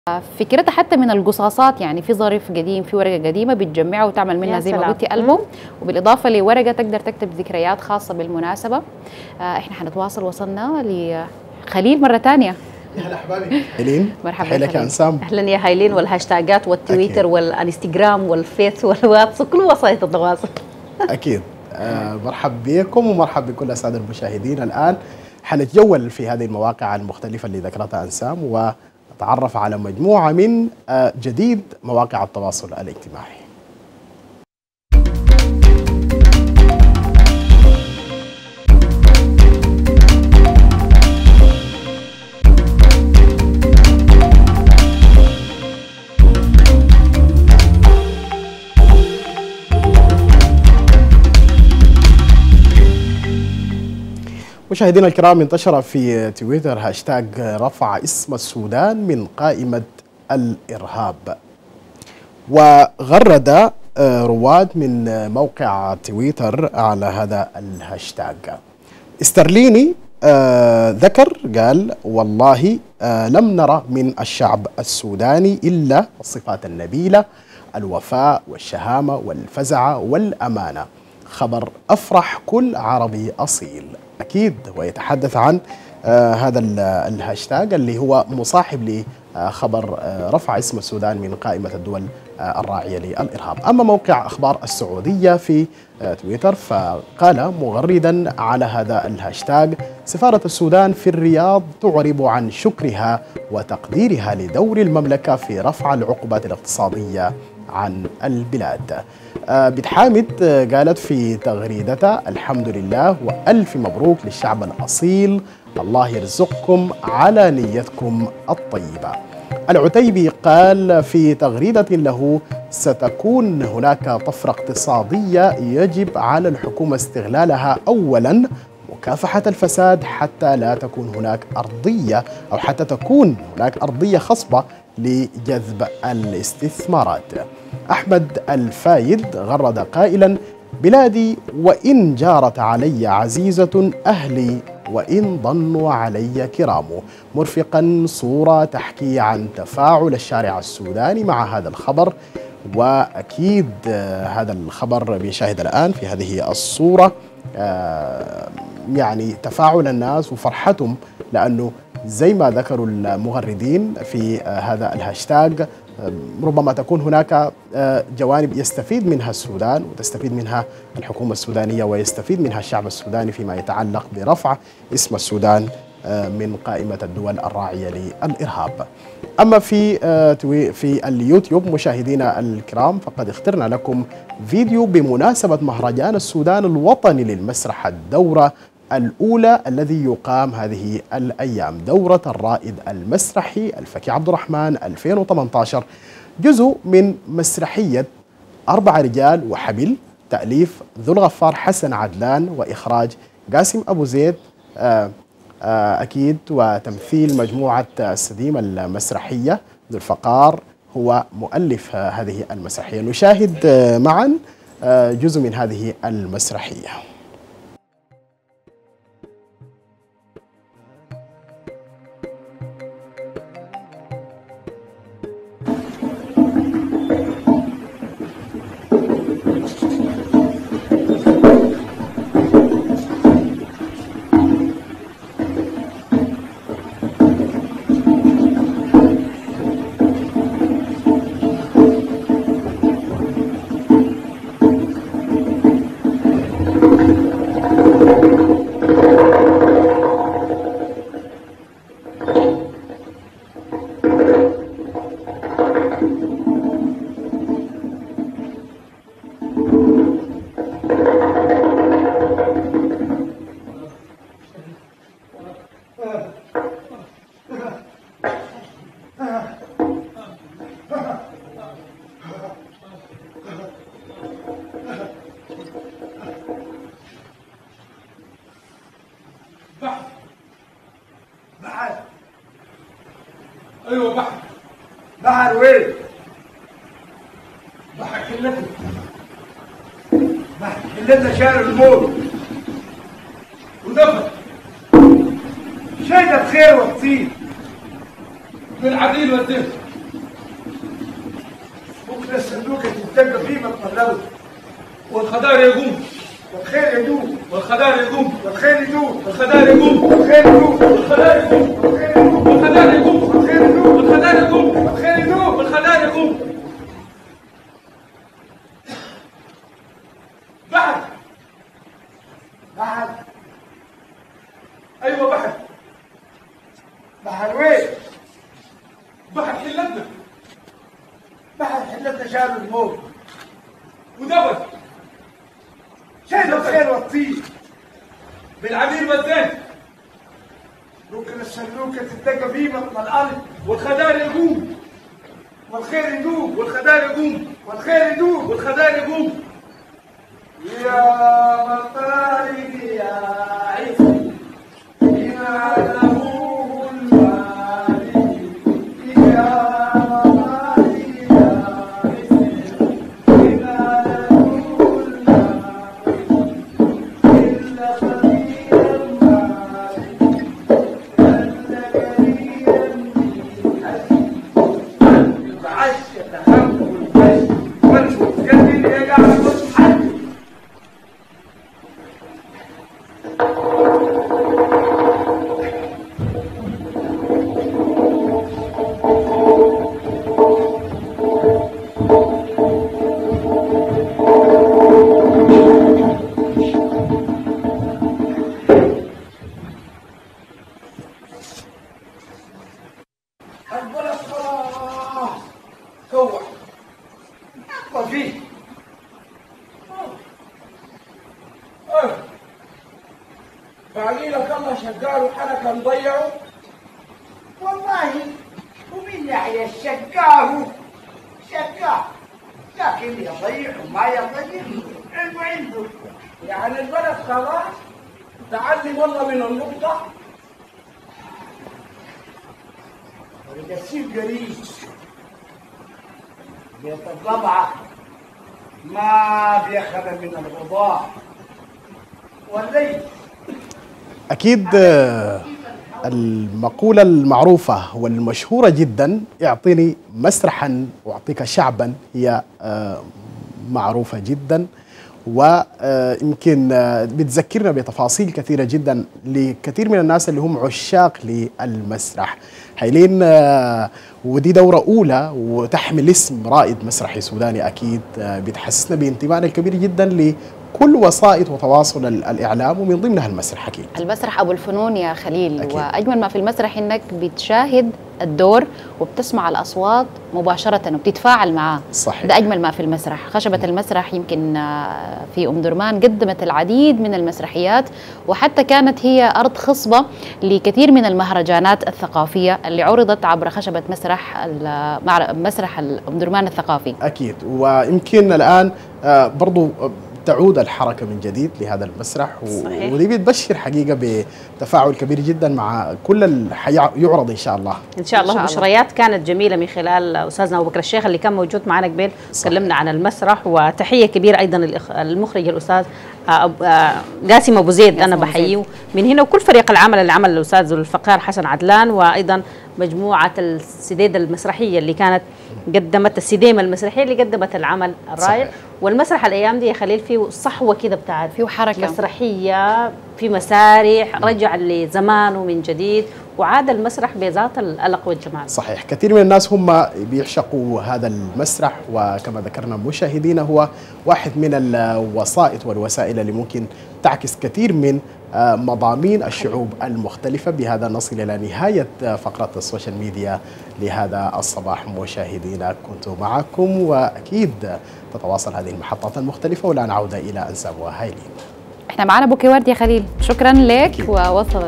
فكرتها حتى من القصاصات، يعني في ظرف قديم، في ورقه قديمه بتجمعها وتعمل منها زي ما قلتي ألبوم، وبالاضافه لورقه تقدر تكتب ذكريات خاصه بالمناسبه. احنا حنتواصل، وصلنا لخليل مره ثانيه. يا هلا احبابي هيلين، مرحبا لك يا انسام. اهلا يا هايلين. والهاشتاجات والتويتر والانستغرام والفيس والواتس وكل وسائل التواصل. اكيد. مرحب بكم ومرحب بكل الساده المشاهدين. الان حنتجول في هذه المواقع المختلفه اللي ذكرتها انسام ونتعرف على مجموعه من جديد مواقع التواصل الاجتماعي. مشاهدينا الكرام، انتشر في تويتر هاشتاج رفع اسم السودان من قائمة الإرهاب، وغرد رواد من موقع تويتر على هذا الهاشتاج. استرليني ذكر قال: والله لم نرى من الشعب السوداني إلا الصفات النبيلة، الوفاء والشهامة والفزعة والأمانة، خبر أفرح كل عربي أصيل. أكيد، ويتحدث عن هذا الهاشتاج اللي هو مصاحب لخبر رفع اسم السودان من قائمة الدول الراعية للإرهاب. أما موقع أخبار السعودية في تويتر فقال مغردا على هذا الهاشتاج: سفارة السودان في الرياض تعرب عن شكرها وتقديرها لدور المملكة في رفع العقوبات الاقتصادية عن البلاد. بنت حامد قالت في تغريدتها: الحمد لله وألف مبروك للشعب الأصيل، الله يرزقكم على نيتكم الطيبة. العتيبي قال في تغريدة له: ستكون هناك طفرة اقتصادية يجب على الحكومة استغلالها، أولا مكافحة الفساد حتى لا تكون هناك أرضية أو حتى تكون هناك أرضية خصبة لجذب الاستثمارات. أحمد الفايد غرد قائلا: بلادي وإن جارت علي عزيزة، أهلي وإن ضنوا علي كرام، مرفقا صورة تحكي عن تفاعل الشارع السوداني مع هذا الخبر. وأكيد هذا الخبر بيشاهد الآن في هذه الصورة يعني تفاعل الناس وفرحتهم، لأنه زي ما ذكروا المغردين في هذا الهاشتاج ربما تكون هناك جوانب يستفيد منها السودان وتستفيد منها الحكومة السودانية ويستفيد منها الشعب السوداني فيما يتعلق برفع اسم السودان من قائمة الدول الراعية للإرهاب. أما في اليوتيوب مشاهدينا الكرام فقد اخترنا لكم فيديو بمناسبة مهرجان السودان الوطني للمسرح، الدورة الأولى الذي يقام هذه الأيام، دورة الرائد المسرحي الفكي عبد الرحمن 2018، جزء من مسرحية 4 رجال وحبل، تأليف ذو الغفار حسن عدلان وإخراج قاسم أبو زيد أكيد، وتمثيل مجموعة السديم المسرحية. ذو الفقار هو مؤلف هذه المسرحية. نشاهد معا جزء من هذه المسرحية. بحر. ايوه بحر. بحر وين؟ بحر كلته. بحر كلته شارع الموت ودفن. شايفه بخير وكتير بالعديل والدفن. تلقى فيه مطلوب، والخضار يقوم، والخير يدوم، والخضار يقوم، والخير يدوم، والخضار يقوم، والخير يدوم، والخضار يقوم، والخير يدوم، والخضار يقوم، والخير يدوم، والخضار يقوم، والخير يدوم. والخضار يقوم. بحر. بحر. ايوه بحر. بحر وين؟ بحر حلتنا بحر حلتنا شارع الموت، ودبل شايل الخير والطين. بالعبير والزين، ممكن السلوكة تتلقى فيه بطن الأرض، والخضار يقوم، والخير يدوم، والخضار يقوم، والخير يدوم. والخضار يقوم. يا مطارق يا عيسى بما له المالك، يا مطارق يا عيسى بما له المالك، إلا قليلا مالك، إلا قليلا من حج، يتعشى تحمل البشر والمسكين يقع متحد. البلد خلاص كوع وفيه باقي لك الله شقال وحركه مضيعه. والله ومن ناحيه الشقال شقال، لكن يضيع وما يضيع علمه عنده. يعني البلد خلاص تعلم والله من النقطه السيف قريب بيت الضبعة ما بيخلى من الغضاء والليل. أكيد المقولة المعروفة والمشهورة جدا اعطيني مسرحا واعطيك شعبا هي معروفة جدا، ويمكن بتذكرنا بتفاصيل كثيرة جدا لكثير من الناس اللي هم عشاق للمسرح. حيلين ودي دورة أولى وتحمل اسم رائد مسرحي سوداني، أكيد بتحسسنا بانتمائنا الكبير جدا لكل وسائط وتواصل الإعلام ومن ضمنها المسرح. أكيد المسرح أبو الفنون يا خليل. أكيد. وأجمل ما في المسرح إنك بتشاهد الدور وبتسمع الأصوات مباشرة وبتتفاعل معاه. صحيح. ده أجمل ما في المسرح. خشبة المسرح يمكن في أم درمان قدمت العديد من المسرحيات، وحتى كانت هي أرض خصبة لكثير من المهرجانات الثقافية اللي عرضت عبر خشبة مسرح أم درمان الثقافي. أكيد. ويمكن الآن برضو تعود الحركة من جديد لهذا المسرح، ودي بتبشر حقيقة بتفاعل كبير جدا مع كل اللي يعرض إن شاء الله. إن شاء الله. بشريات كانت جميلة من خلال أستاذنا أبو بكر الشيخ اللي كان موجود معنا قبل، تكلمنا عن المسرح. وتحية كبيرة أيضا المخرج الأستاذ قاسم أبو زيد، أنا بحييه من هنا، وكل فريق العمل اللي عمل الأستاذ ذو الفقار حسن عدلان، وأيضا مجموعة السديدة المسرحية اللي كانت قدمت السديمة المسرحية اللي قدمت العمل الرائع. والمسرح الأيام دي يا خليل فيه صحوة كده بتاعت فيه حركة مسرحية، في مسارح، رجع لزمانه من جديد، وعاد المسرح بذات الألق والجمال. صحيح. كثير من الناس هم بيعشقوا هذا المسرح، وكما ذكرنا مشاهدينا هو واحد من الوسائط والوسائل اللي ممكن تعكس كثير من مضامين الشعوب المختلفة. بهذا نصل إلى نهاية فقرة السوشيال ميديا لهذا الصباح. مشاهدينا كنت معكم، وأكيد تتواصل هذه المحطات المختلفة، ولا نعود إلى أنساب وهايلين. احنا معنا بوكي ورد يا خليل، شكرا لك. ووصل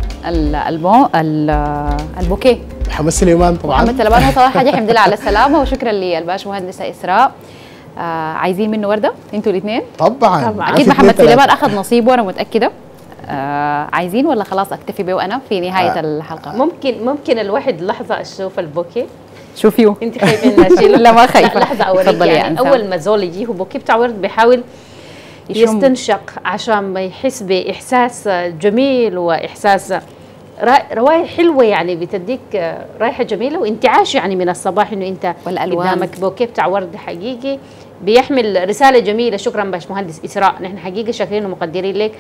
البوكيه محمد سليمان. طبعا محمد سليمان هو طبعا حاجه الحمد لله على السلامه، وشكرا للباش مهندسه اسراء. عايزين منه ورده انتوا الاثنين؟ طبعا اكيد محمد سليمان اخذ نصيبه انا متاكده. عايزين ولا خلاص اكتفي به وانا في نهايه الحلقه؟ ممكن الواحد لحظه اشوف البوكيه. شوفيو انت خايفه اني اشيله؟ لا ما خايفه. لحظه اوريك. يعني اول ما زول يجيه بوكيه بتاع ورد بيحاول يستنشق عشان ما يحس باحساس جميل واحساس روايح حلوه يعني بتديك رائحه جميله وانتعاش يعني من الصباح انه انت والألوان. قدامك بوكيه بتاع ورد حقيقي بيحمل رساله جميله. شكرا باشمهندس اسراء، نحن حقيقه شاكرين ومقدرين لك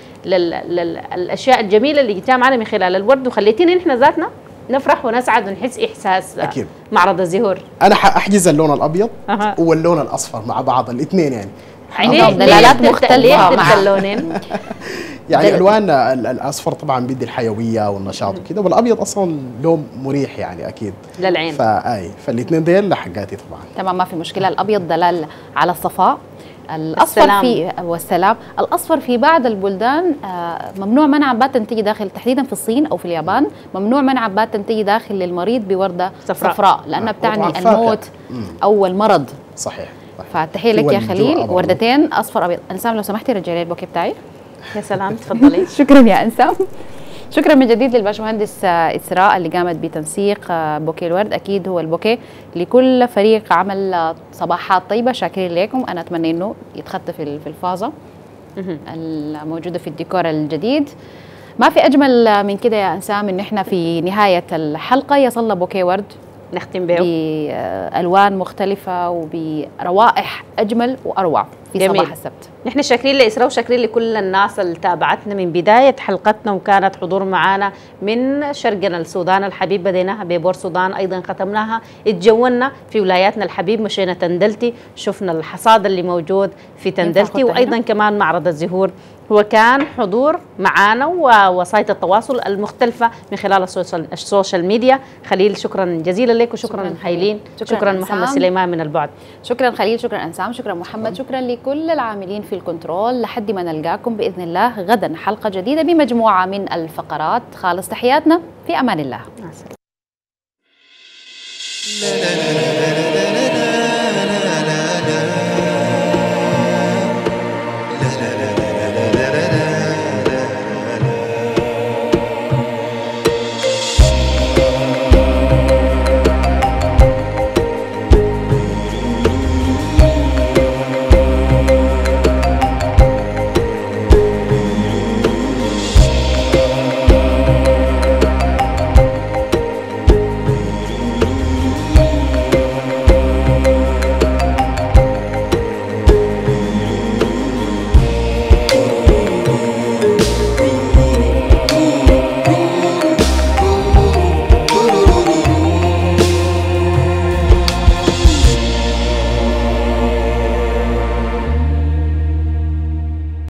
للاشياء الجميله اللي جبتها معنا من خلال الورد، وخليتينا نحن ذاتنا نفرح ونسعد ونحس احساس أكيد. معرض الزهور. انا حاحجز اللون الابيض واللون الاصفر مع بعض الاثنين يعني. دلالات مختلفه مع اللونين. يعني الوان الاصفر طبعا بيدي الحيويه والنشاط وكده، والابيض اصلا لون مريح يعني اكيد للعين. فالاثنين ديل حقاتي طبعا. تمام، ما في مشكله. الابيض دلال على الصفاء، الاصفر في والسلام. الاصفر في بعض البلدان ممنوع منع عبات تنتجي داخل، تحديدا في الصين او في اليابان ممنوع منع عبات تنتجي داخل للمريض بورده صفراء لانها بتعني الموت او المرض. صحيح. فتحيه لك يا خليل. وردتين اصفر ابيض. انسام لو سمحتي رجعي لي البوكيه بتاعي. يا سلام، تفضلي. شكرا يا انسام. شكرا من جديد للباشمهندس اسراء اللي قامت بتنسيق بوكيه الورد. اكيد هو البوكيه لكل فريق عمل صباحات طيبه. شاكرين لكم. انا اتمنى انه يتخطى في الفازه الموجوده في الديكور الجديد. ما في اجمل من كده يا انسام ان احنا في نهايه الحلقه يصلنا بوكيه ورد نختم به بألوان مختلفة وبروائح أجمل وأروع في جميل. صباح السبت. نحن شاكرين لإسراء وشاكرين لكل الناس اللي تابعتنا من بداية حلقتنا وكانت حضور معنا من شرقنا السودان الحبيب. بديناها ببور سودان، أيضا ختمناها اتجولنا في ولاياتنا الحبيب، مشينا تندلتي، شفنا الحصاد اللي موجود في تندلتي، وأيضا كمان معرض الزهور. هو كان حضور معانا ووسائط التواصل المختلفة من خلال السوشيال ميديا. خليل شكرا جزيلا لك، وشكرا هايلين. شكرا محمد سليمان من البعد. شكرا خليل، شكرا انسام، شكرا محمد، شكرا لكل العاملين في الكنترول. لحد ما نلقاكم باذن الله غدا حلقه جديده بمجموعه من الفقرات. خالص تحياتنا، في امان الله.